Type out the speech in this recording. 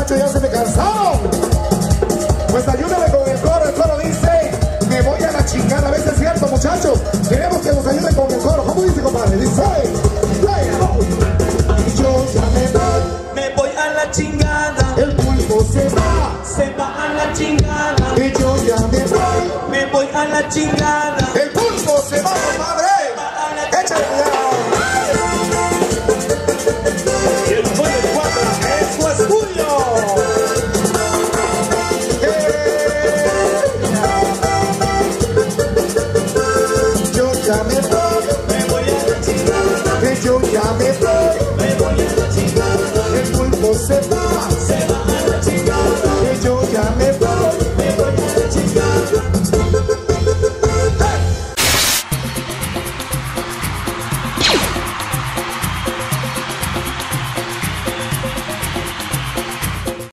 muchachos ya se me cansaron. Pues ayúdame con el coro dice, me voy a la chingada. A veces es cierto, muchachos, queremos que nos ayuden con el coro. ¿Cómo dice, compadre? Dice, yo ya me voy a la chingada. El pulpo se va a la chingada. Y yo ya me voy a la chingada. El pulpo se va, compadre. Échale cuidado. Y el pollo de cuadra, eso es tuyo. Yo ya me voy a la chingada. Yo ya me voy a la chingada. El pulpo se va a la chingada. Yo ya me voy.